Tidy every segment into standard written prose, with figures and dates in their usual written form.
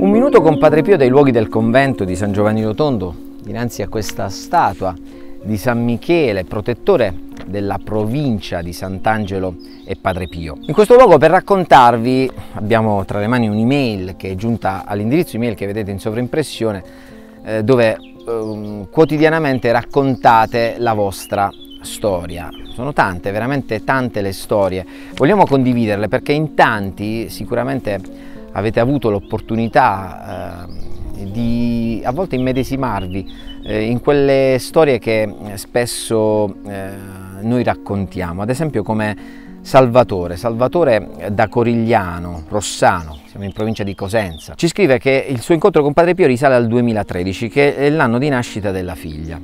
Un minuto con Padre Pio dai luoghi del convento di San Giovanni Rotondo, dinanzi a questa statua di San Michele, protettore della provincia di Sant'Angelo e Padre Pio. In questo luogo per raccontarvi abbiamo tra le mani un'email che è giunta all'indirizzo email che vedete in sovraimpressione, dove quotidianamente raccontate la vostra storia. Sono tante, veramente tante le storie. Vogliamo condividerle perché in tanti sicuramente avete avuto l'opportunità di a volte immedesimarvi in quelle storie che spesso noi raccontiamo, ad esempio come Salvatore da Corigliano, Rossano, siamo in provincia di Cosenza. Ci scrive che il suo incontro con Padre Pio risale al 2013, che è l'anno di nascita della figlia.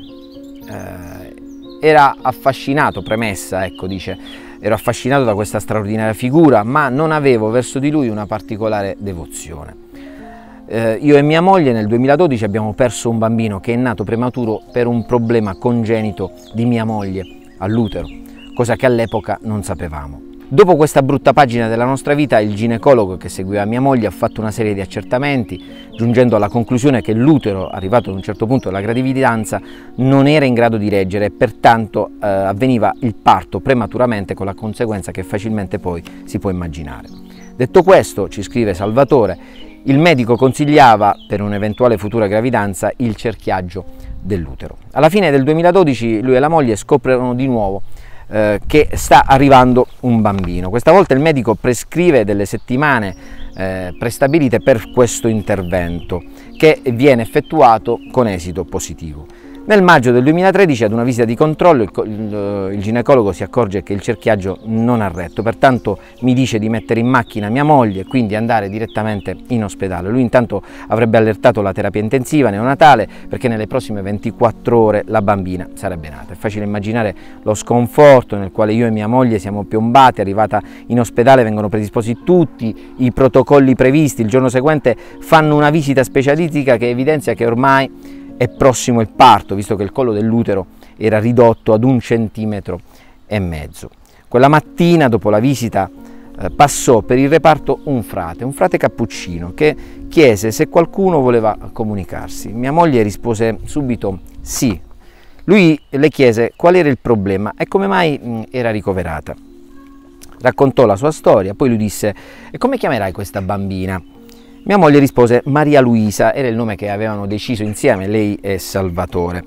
Era affascinato, premessa, ecco, dice, ero affascinato da questa straordinaria figura, ma non avevo verso di lui una particolare devozione. Io e mia moglie nel 2012 abbiamo perso un bambino che è nato prematuro per un problema congenito di mia moglie all'utero, cosa che all'epoca non sapevamo. Dopo questa brutta pagina della nostra vita, il ginecologo che seguiva mia moglie ha fatto una serie di accertamenti, giungendo alla conclusione che l'utero, arrivato ad un certo punto della gravidanza, non era in grado di reggere e pertanto avveniva il parto prematuramente, con la conseguenza che facilmente poi si può immaginare. Detto questo, ci scrive Salvatore, il medico consigliava per un'eventuale futura gravidanza il cerchiaggio dell'utero. Alla fine del 2012 lui e la moglie scoprono di nuovo che sta arrivando un bambino. Questa volta il medico prescrive delle settimane prestabilite per questo intervento, che viene effettuato con esito positivo. Nel maggio del 2013, ad una visita di controllo, il ginecologo si accorge che il cerchiaggio non ha retto, pertanto mi dice di mettere in macchina mia moglie e quindi andare direttamente in ospedale. Lui intanto avrebbe allertato la terapia intensiva neonatale perché nelle prossime 24 ore la bambina sarebbe nata. È facile immaginare lo sconforto nel quale io e mia moglie siamo piombati. Arrivata in ospedale vengono predisposti tutti i protocolli previsti. Il giorno seguente fanno una visita specialistica che evidenzia che ormai è prossimo il parto, visto che il collo dell'utero era ridotto ad 1,5 centimetri. Quella mattina, dopo la visita, passò per il reparto un frate cappuccino, che chiese se qualcuno voleva comunicarsi. Mia moglie rispose subito sì. Lui le chiese qual era il problema e come mai era ricoverata. Raccontò la sua storia, poi lui disse: e come chiamerai questa bambina? Mia moglie rispose Maria Luisa, era il nome che avevano deciso insieme lei e Salvatore.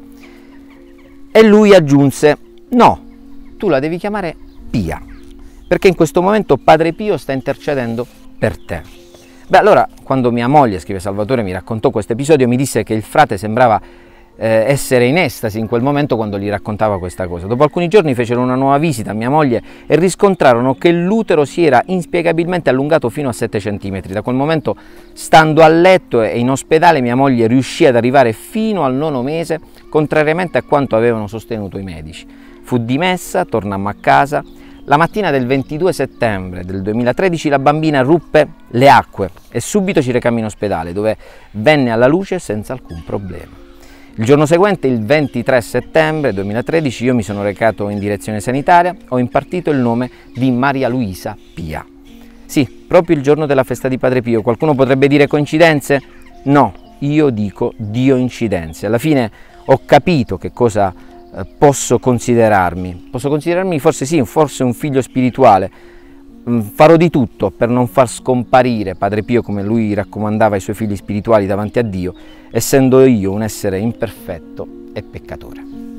E lui aggiunse: no, tu la devi chiamare Pia, perché in questo momento Padre Pio sta intercedendo per te. Beh, allora, quando mia moglie, scrive Salvatore, mi raccontò questo episodio, mi disse che il frate sembrava essere in estasi in quel momento quando gli raccontava questa cosa. Dopo alcuni giorni fecero una nuova visita a mia moglie e riscontrarono che l'utero si era inspiegabilmente allungato fino a 7 centimetri. Da quel momento, stando a letto e in ospedale, mia moglie riuscì ad arrivare fino al 9° mese, contrariamente a quanto avevano sostenuto i medici. Fu dimessa, tornammo a casa. La mattina del 22 settembre del 2013 la bambina ruppe le acque e subito ci recammo in ospedale, dove venne alla luce senza alcun problema. Il giorno seguente, il 23 settembre 2013, io mi sono recato in direzione sanitaria, ho impartito il nome di Maria Luisa Pia. Sì, proprio il giorno della festa di Padre Pio. Qualcuno potrebbe dire coincidenze? No, io dico Dio incidenze. Alla fine ho capito che cosa posso considerarmi. Posso considerarmi forse sì, forse un figlio spirituale. Farò di tutto per non far scomparire Padre Pio, come lui raccomandava ai suoi figli spirituali davanti a Dio, essendo io un essere imperfetto e peccatore.